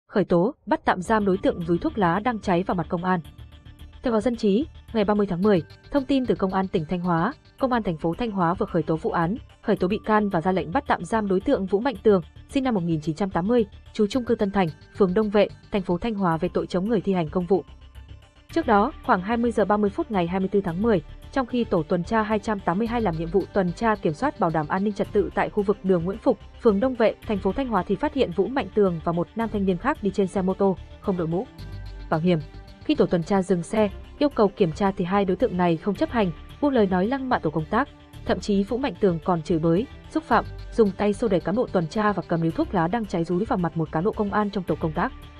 khởi tố, bắt tạm giam đối tượng rúi thuốc lá đang cháy vào mặt công an. Theo báo Dân trí, ngày 30 tháng 10, thông tin từ Công an tỉnh Thanh Hóa, Công an thành phố Thanh Hóa vừa khởi tố vụ án, khởi tố bị can và ra lệnh bắt tạm giam đối tượng Vũ Mạnh Tường, sinh năm 1980, trú chung cư Tân Thành, phường Đông Vệ, thành phố Thanh Hóa về tội chống người thi hành công vụ. Trước đó, khoảng 20 giờ 30 phút ngày 24 tháng 10, trong khi tổ tuần tra 282 làm nhiệm vụ tuần tra kiểm soát bảo đảm an ninh trật tự tại khu vực đường Nguyễn Phục, phường Đông Vệ, thành phố Thanh Hóa thì phát hiện Vũ Mạnh Tường và một nam thanh niên khác đi trên xe mô tô, không đội mũ bảo hiểm. Khi tổ tuần tra dừng xe, yêu cầu kiểm tra thì hai đối tượng này không chấp hành, buông lời nói lăng mạ tổ công tác. Thậm chí Vũ Mạnh Tường còn chửi bới, xúc phạm, dùng tay xô đẩy cán bộ tuần tra và cầm điếu thuốc lá đang cháy rúi vào mặt một cán bộ công an trong tổ công tác.